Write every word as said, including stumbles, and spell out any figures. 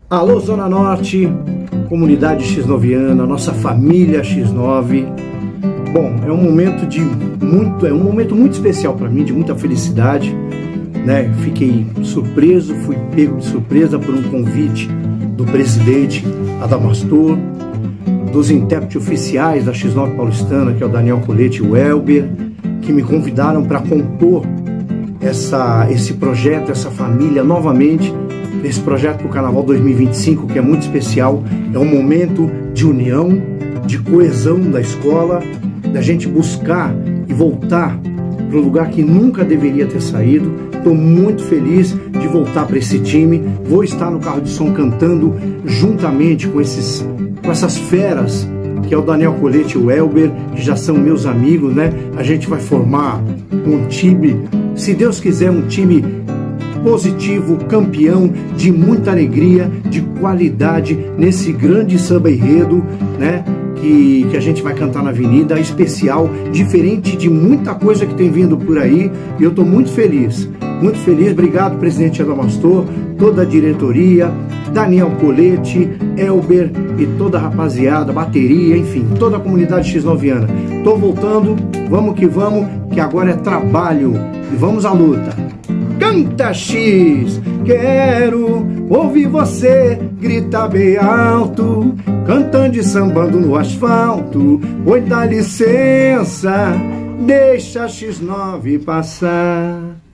Alô Zona Norte, comunidade X noviana, nossa família X nove. Bom, é um momento de muito, é um momento muito especial para mim, de muita felicidade, né? Fiquei surpreso, fui pego de surpresa por um convite do presidente Adamastor, dos intérpretes oficiais da X nove paulistana, que é o Daniel Colete e o Elber, que me convidaram para compor essa, esse projeto, essa família novamente. Esse projeto para o Carnaval dois mil e vinte e cinco, que é muito especial, é um momento de união, de coesão da escola, da gente buscar e voltar para um lugar que nunca deveria ter saído. Estou muito feliz de voltar para esse time. Vou estar no carro de som cantando juntamente com, esses, com essas feras, que é o Daniel Colete e o Elber, que já são meus amigos, né? A gente vai formar um time, se Deus quiser, um time positivo, campeão, de muita alegria, de qualidade, nesse grande samba enredo, né, que, que a gente vai cantar na avenida, especial, diferente de muita coisa que tem vindo por aí, e eu estou muito feliz, muito feliz. Obrigado, presidente Adamastor, toda a diretoria, Daniel Colete, Elber e toda a rapaziada, bateria, enfim, toda a comunidade X noviana. Estou voltando, vamos que vamos, que agora é trabalho, e vamos à luta. Canta X, quero ouvir você gritar bem alto, cantando e sambando no asfalto. Oi, dá licença, deixa X nove passar.